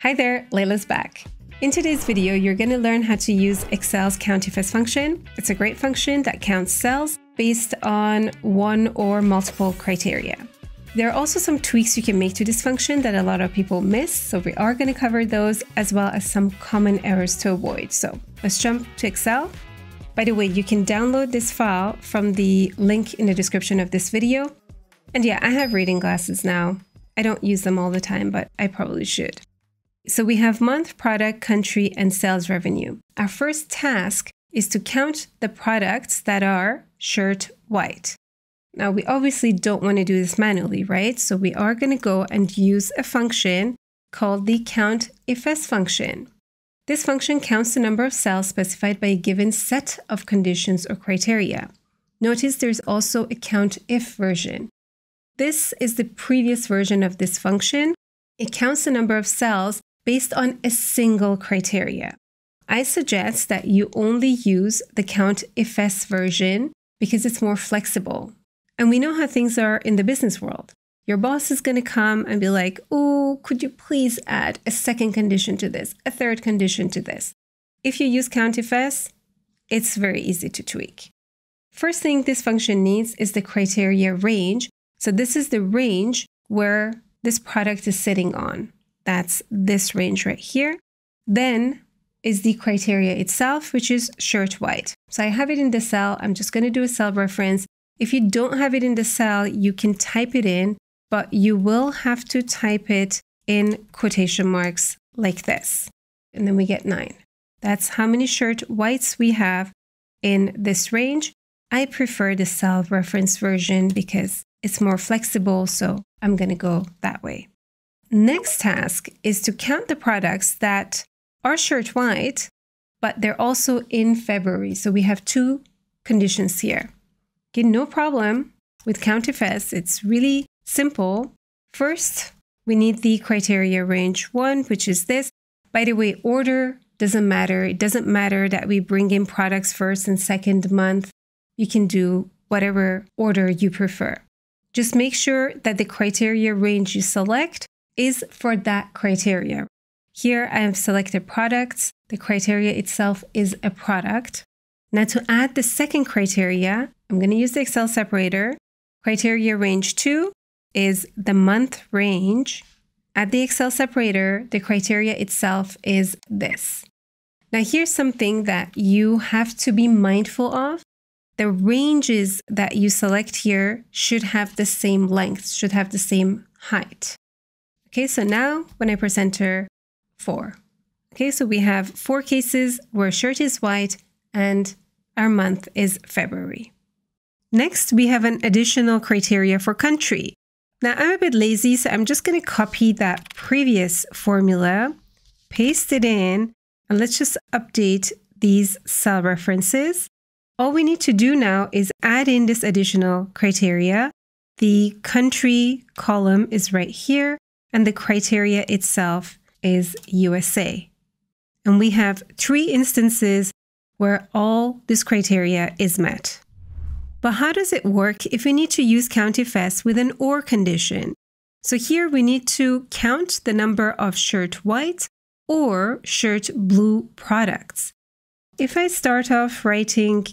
Hi there, Leila's back. In today's video, you're going to learn how to use Excel's COUNTIFS function. It's a great function that counts cells based on one or multiple criteria. There are also some tweaks you can make to this function that a lot of people miss, so we are going to cover those as well as some common errors to avoid. So let's jump to Excel. By the way, you can download this file from the link in the description of this video. And yeah, I have reading glasses now. I don't use them all the time, but I probably should. So we have month, product, country, and sales revenue. Our first task is to count the products that are shirt white. Now, we obviously don't want to do this manually, right? So we are going to go and use a function called the COUNTIFS function. This function counts the number of cells specified by a given set of conditions or criteria. Notice there's also a COUNTIF version. This is the previous version of this function. It counts the number of cells based on a single criteria. I suggest that you only use the COUNTIFS version because it's more flexible. And we know how things are in the business world. Your boss is going to come and be like, oh, could you please add a second condition to this, a third condition to this? If you use COUNTIFS, it's very easy to tweak. First thing this function needs is the criteria range. So this is the range where this product is sitting on. That's this range right here. Then is the criteria itself, which is shirt white. So I have it in the cell. I'm just going to do a cell reference. If you don't have it in the cell, you can type it in, but you will have to type it in quotation marks like this. And then we get 9. That's how many shirt whites we have in this range. I prefer the cell reference version because it's more flexible, so I'm going to go that way. Next task is to count the products that are shirt white, but they're also in February. So we have two conditions here. Okay, no problem with COUNTIFS. It's really simple. First, we need the criteria range 1, which is this. By the way, order doesn't matter. It doesn't matter that we bring in products first and second month. You can do whatever order you prefer. Just make sure that the criteria range you select is for that criteria. Here I have selected products. The criteria itself is a product. Now to add the second criteria, I'm going to use the Excel separator. Criteria range 2 is the month range. Add the Excel separator. The criteria itself is this. Now here's something that you have to be mindful of. The ranges that you select here should have the same length, should have the same height. Okay, so now when I press enter, 4. Okay, so we have 4 cases where shirt is white and our month is February. Next, we have an additional criteria for country. Now I'm a bit lazy, so I'm just going to copy that previous formula, paste it in, and let's just update these cell references. All we need to do now is add in this additional criteria. The country column is right here, and the criteria itself is USA. And we have 3 instances where all this criteria is met. But how does it work if we need to use COUNTIFS with an OR condition? So here we need to count the number of shirt white or shirt blue products. If I start off writing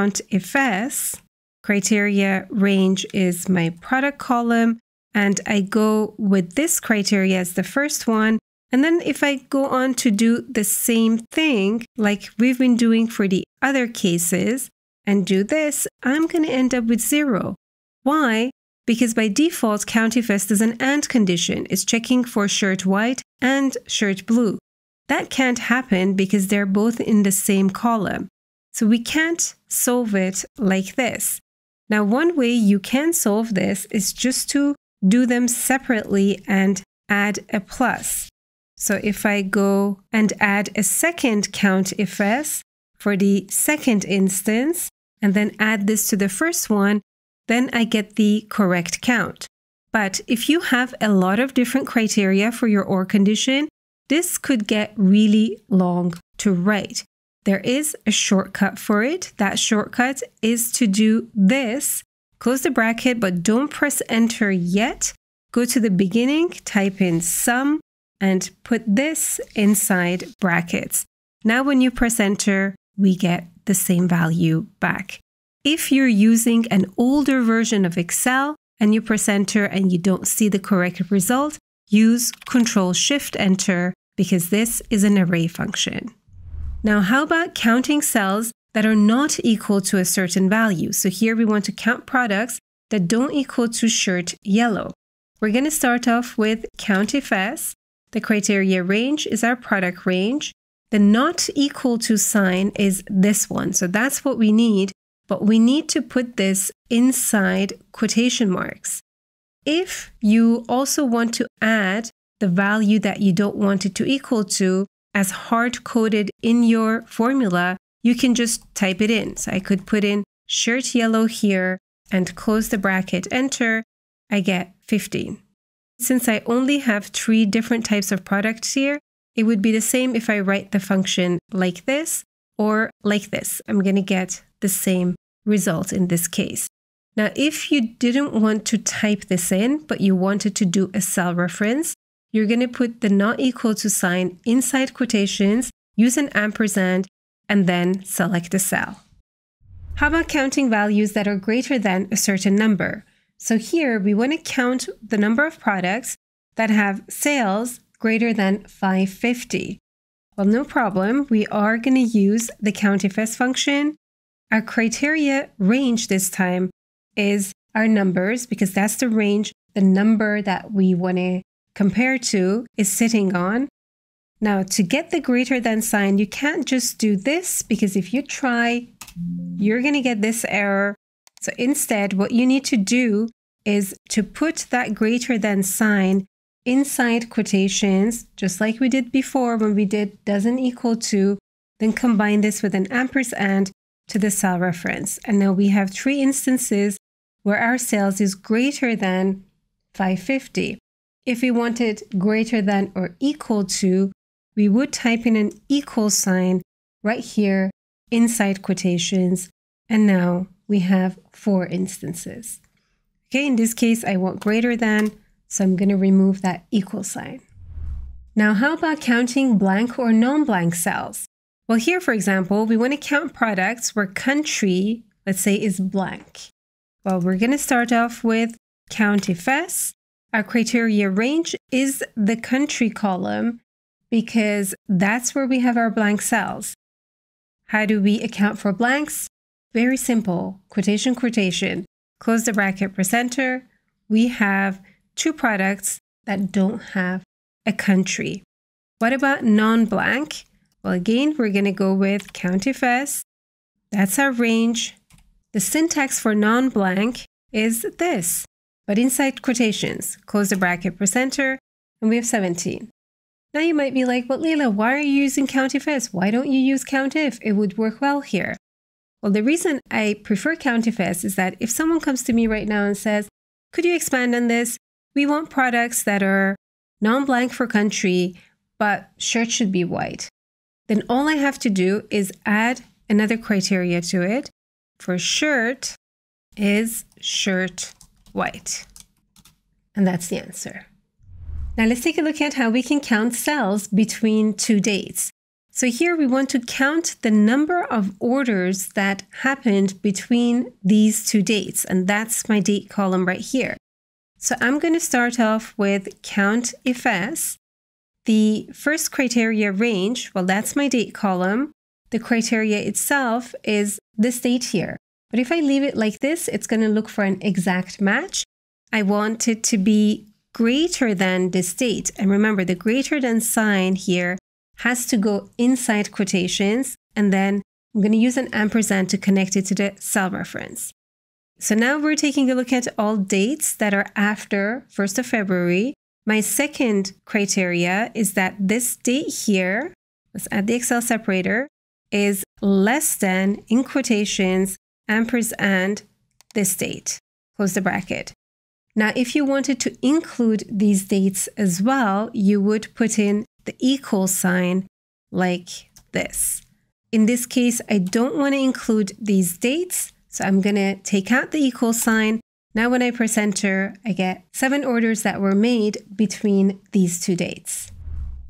COUNTIFS, criteria range is my product column, and I go with this criteria as the first one. And then if I go on to do the same thing like we've been doing for the other cases and do this, I'm going to end up with 0. Why? Because by default, COUNTIFS does an AND condition. It's checking for shirt white and shirt blue. That can't happen because they're both in the same column. So we can't solve it like this. Now, one way you can solve this is just to do them separately and add a plus. So if I go and add a second COUNTIFS for the second instance, and then add this to the first one, then I get the correct count. But if you have a lot of different criteria for your OR condition, this could get really long to write. There is a shortcut for it. That shortcut is to do this. Close the bracket, but don't press enter yet. Go to the beginning, type in sum, and put this inside brackets. Now when you press enter, we get the same value back. If you're using an older version of Excel and you press enter and you don't see the correct result, use Control-Shift-Enter because this is an array function. Now, how about counting cells that are not equal to a certain value? So here we want to count products that don't equal to shirt yellow. We're going to start off with COUNTIFS. The criteria range is our product range. The not equal to sign is this one. So that's what we need, but we need to put this inside quotation marks. If you also want to add the value that you don't want it to equal to as hard-coded in your formula, you can just type it in. So I could put in shirt yellow here and close the bracket, enter, I get 15. Since I only have 3 different types of products here, it would be the same if I write the function like this or like this. I'm going to get the same result in this case. Now, if you didn't want to type this in, but you wanted to do a cell reference, you're going to put the not equal to sign inside quotations, use an ampersand, and then select a cell. How about counting values that are greater than a certain number? So here we want to count the number of products that have sales greater than 550. Well, no problem. We are going to use the COUNTIFS function. Our criteria range this time is our numbers because that's the range the number that we want to compare to is sitting on. Now, to get the greater than sign, you can't just do this because if you try, you're going to get this error. So instead, what you need to do is to put that greater than sign inside quotations, just like we did before when we did doesn't equal to, then combine this with an ampersand to the cell reference. And now we have 3 instances where our sales is greater than 550. If we wanted greater than or equal to, we would type in an equal sign right here inside quotations. And now we have 4 instances. Okay, in this case, I want greater than, so I'm going to remove that equal sign. Now, how about counting blank or non-blank cells? Well, here, for example, we want to count products where country, let's say, is blank. Well, we're going to start off with COUNTIFS. Our criteria range is the country column because that's where we have our blank cells. How do we account for blanks? Very simple. Quotation, quotation. Close the bracket, press enter. We have 2 products that don't have a country. What about non-blank? Well, again, we're going to go with COUNTIFS. That's our range. The syntax for non-blank is this, but inside quotations. Close the bracket, press enter, and we have 17. Now you might be like, well, Leila, why are you using COUNTIFS? Why don't you use COUNTIF? It would work well here. Well, the reason I prefer COUNTIFS is that if someone comes to me right now and says, could you expand on this? We want products that are non-blank for country, but shirt should be white. Then all I have to do is add another criteria to it. For shirt is shirt white. And that's the answer. Now let's take a look at how we can count cells between 2 dates. So here we want to count the number of orders that happened between these 2 dates. And that's my date column right here. So I'm going to start off with COUNTIFS. The first criteria range, well, that's my date column. The criteria itself is this date here. But if I leave it like this, it's going to look for an exact match. I want it to be greater than this date. And remember, the greater than sign here has to go inside quotations. And then I'm going to use an ampersand to connect it to the cell reference. So now we're taking a look at all dates that are after 1st of February. My second criteria is that this date here, let's add the Excel separator, is less than, in quotations, ampersand this date. Close the bracket. Now, if you wanted to include these dates as well, you would put in the equal sign like this. In this case, I don't want to include these dates, so I'm going to take out the equal sign. Now when I press enter, I get 7 orders that were made between these 2 dates.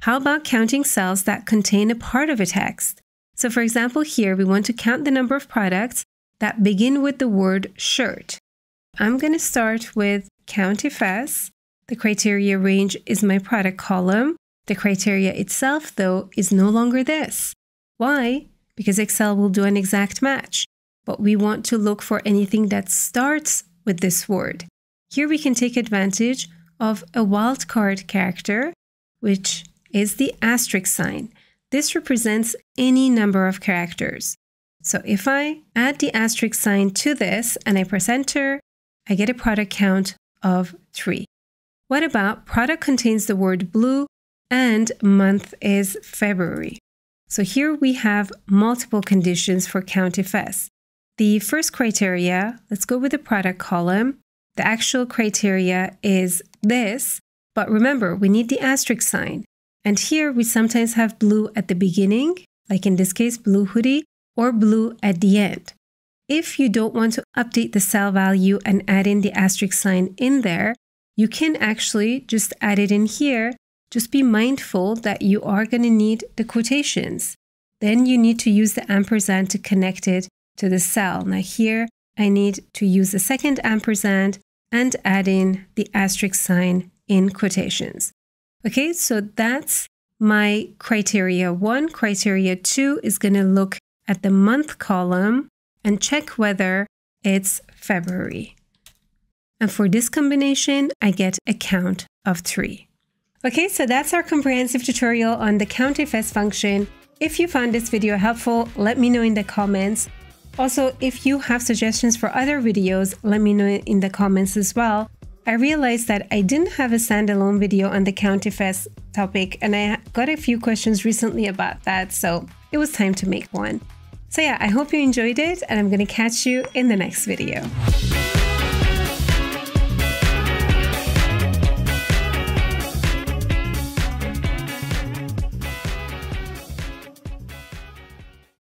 How about counting cells that contain a part of a text? So for example, here we want to count the number of products that begin with the word shirt. I'm going to start with COUNTIFS. The criteria range is my product column. The criteria itself, though, is no longer this. Why? Because Excel will do an exact match. But we want to look for anything that starts with this word. Here we can take advantage of a wildcard character, which is the asterisk sign. This represents any number of characters. So if I add the asterisk sign to this and I press enter, I get a product count of 3. What about product contains the word blue and month is February? So here we have multiple conditions for COUNTIFS. The first criteria, let's go with the product column. The actual criteria is this, but remember, we need the asterisk sign. And here we sometimes have blue at the beginning, like in this case, blue hoodie, or blue at the end. If you don't want to update the cell value and add in the asterisk sign in there, you can actually just add it in here. Just be mindful that you are going to need the quotations. Then you need to use the ampersand to connect it to the cell. Now here, I need to use the second ampersand and add in the asterisk sign in quotations. Okay, so that's my criteria 1. Criteria 2 is going to look at the month column and check whether it's February. And for this combination, I get a count of 3. Okay, so that's our comprehensive tutorial on the COUNTIFS function. If you found this video helpful, let me know in the comments. Also, if you have suggestions for other videos, let me know in the comments as well. I realized that I didn't have a standalone video on the COUNTIFS topic, and I got a few questions recently about that, so it was time to make one. So yeah, I hope you enjoyed it, and I'm going to catch you in the next video.